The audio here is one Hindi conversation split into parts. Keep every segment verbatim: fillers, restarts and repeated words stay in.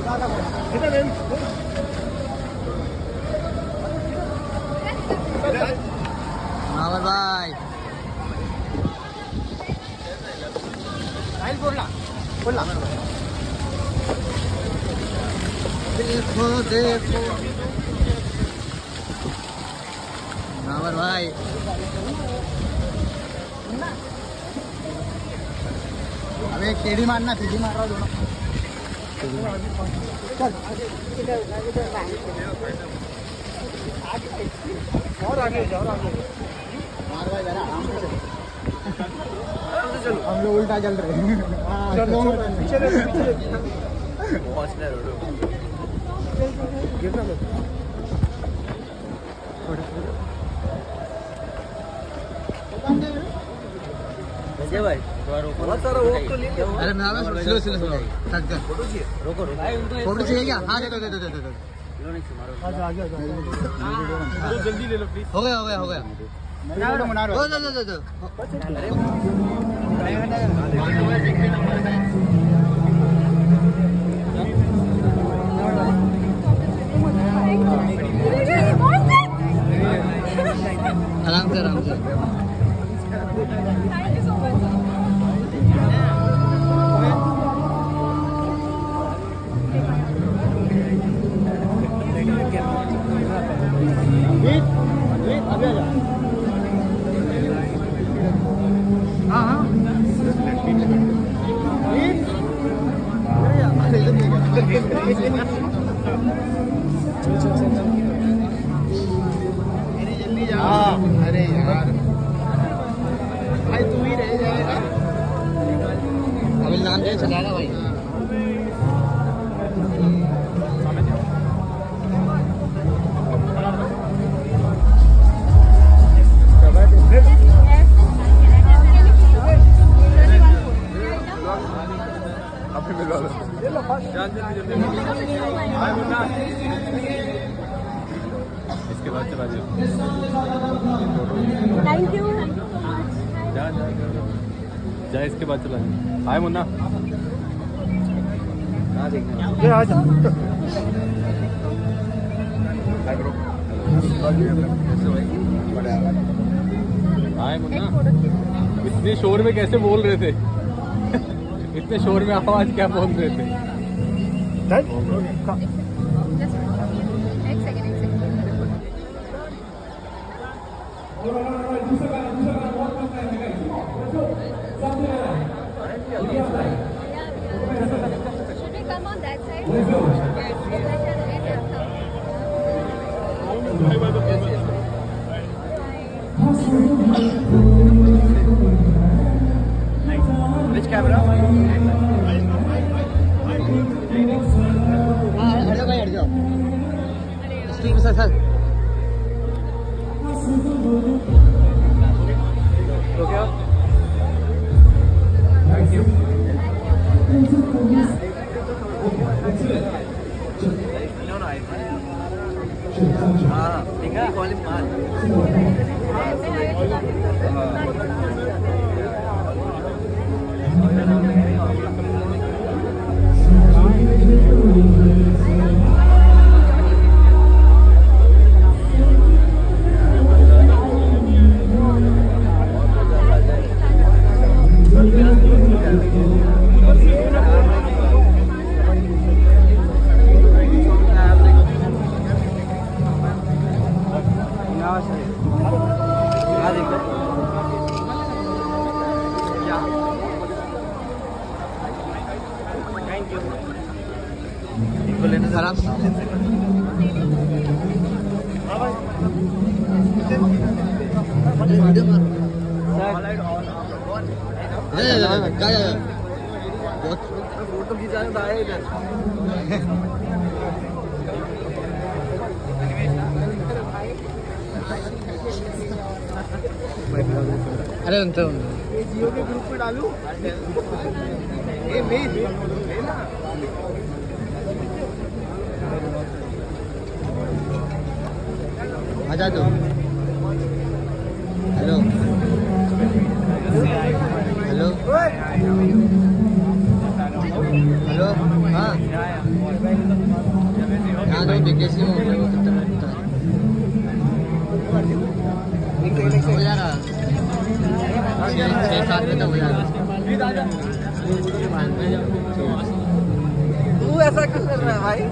मावर भाई देखो देखो मावर भाई अबे टेढ़ी मारना सीधी मार रहा दोनों और आगे और आगे मार भाई जरा आराम से चलो हम लोग उल्टा चल रहे हैं चलो पीछे पहुंचना रोड गिरना मत अजय भाई बहुत सारा वॉक तो ले लिया। अरे मैं स्लो स्लो स्लो थक गया फोटो चाहिए रोको रोको फोटो चाहिए क्या हाँ दे दो दे दो दे दो लो नहीं मारो आ गया आ जल्दी ले लो प्लीज हो गया हो गया हो गया मना लो दो दो दो दो आराम से आराम से थैंक यू सो मच अभी आ जा हाँ हाँ जल्दी जा अरे यार भाई तू ही रह जाएगा अभी नाम दे चलाएगा भाई इसके बाद चला जाओ थैंक यू जा जा जा इसके बाद चला जाओ हाय मुन्ना हाँ देखना ये आ जा हाय ब्रो हाय मुन्ना इतने शोर में कैसे बोल रहे थे इतने शोर में आवाज क्या बोल रहे थे Come on that side. Which camera? हाँ हट जाओ भाई हट जाओ स्टिक में सर सर तो क्या थैंक यू हाँ ठीक है कॉलिंग मार आराम से फोटो खिंचाने तो आया इधर अरे उनसे ये जियो के ग्रुप में डालूं ये मेन आजा दो हेलो हेलो हेलो हाँ ऐसा क्यों कर रहा है भाई?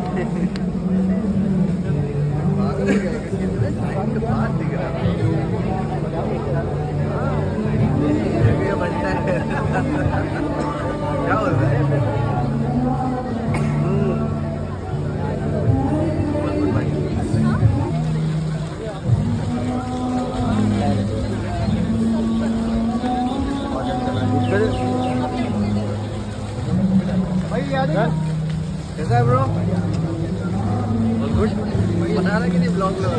क्या बोल रहा है? कैसा है ब्रो? गुड बना रहा कि नहीं ब्लॉग लो?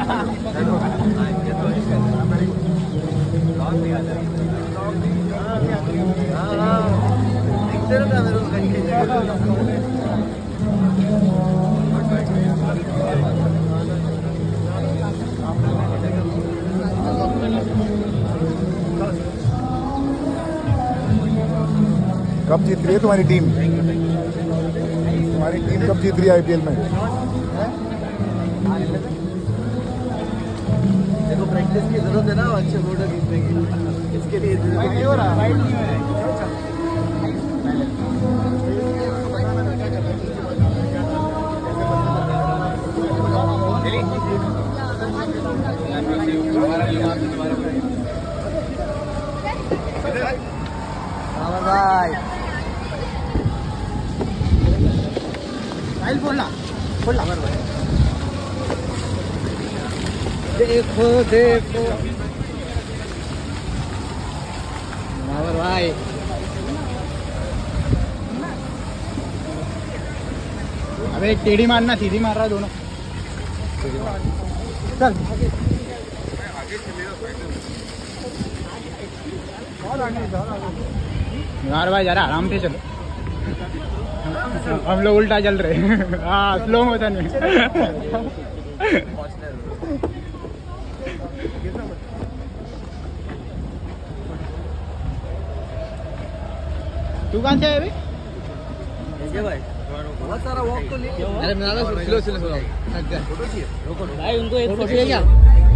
दिखते रहता मेरे को कहीं कब जीत रही है तुम्हारी टीम? तुम्हारी टीम कब जीत रही है आईपीएल में? देखो प्रैक्टिस की जरूरत है ना अच्छे फोटो खींचने की, इसके लिए नहीं हो रहा है। भाई फाइल बोलना बोलना देखो देखो भाई अबे टेढ़ी मारना सीधी मार रहा है दोनों। चल यार भाई जरा आराम से चलो, हम लोग उल्टा चल रहे हैं। हाँ स्लो मोशन में। तू कहाँ से है अभी? भाई बहुत सारा वॉक तो ले। अरे स्लो स्लो स्लो फोटो चाहिए भाई, उनको एक फोटो चाहिए क्या?